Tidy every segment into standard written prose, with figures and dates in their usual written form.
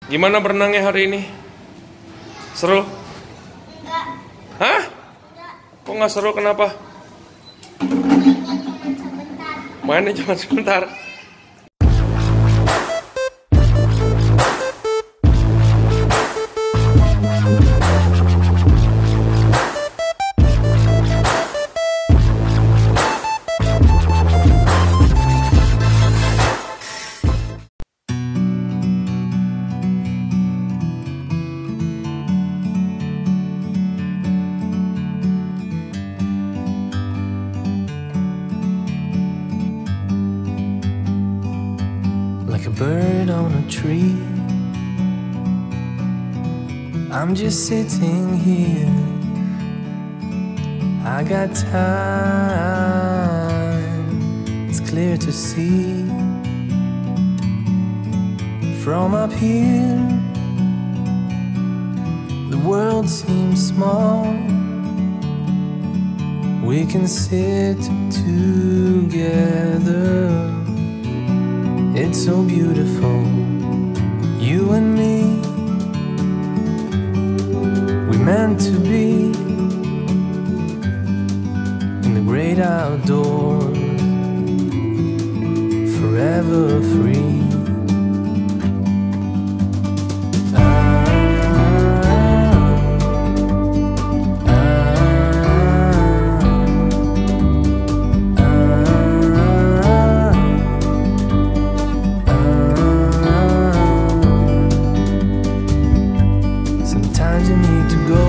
Gimana berenangnya hari ini? Seru? Enggak. Hah? Enggak. Kok nggak seru, kenapa? Mainnya cuma sebentar. Like a bird on a tree, I'm just sitting here. I got time, it's clear to see. From up here, the world seems small. We can sit together. It's so beautiful, you and me. We meant to be in the great outdoors, forever free. Sometimes you need to go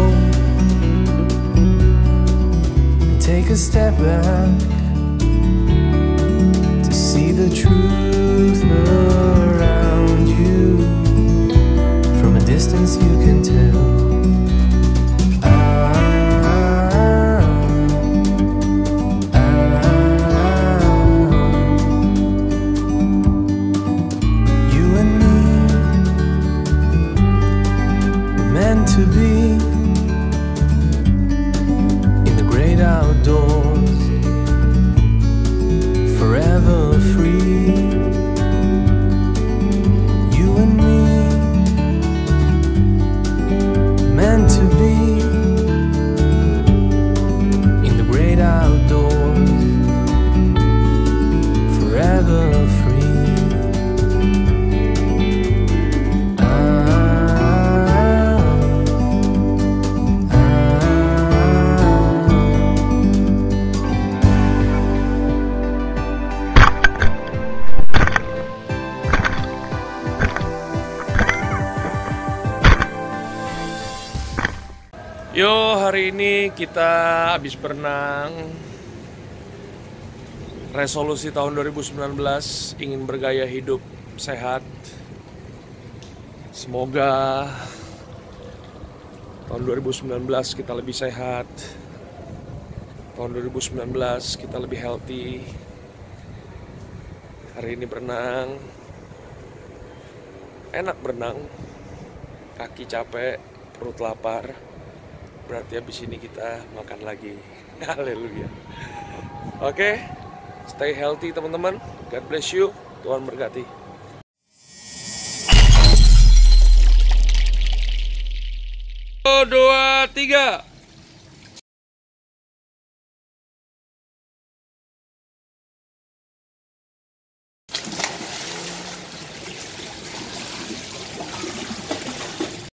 and take a step back to see the truth around you. From a distance you can tell. You and me, meant to be in the great outdoors, forever free. You and me, meant to be in the great outdoors, forever free. Yo, hari ini kita habis berenang. Resolusi tahun 2019 ingin bergaya hidup sehat. Semoga tahun 2019 kita lebih sehat. Tahun 2019 kita lebih healthy. Hari ini berenang. Enak berenang. Kaki capek, perut lapar. Berarti habis ini kita makan lagi. Haleluya. Oke, stay healthy teman-teman. God bless you. Tuhan berkati. 1, 2, 3.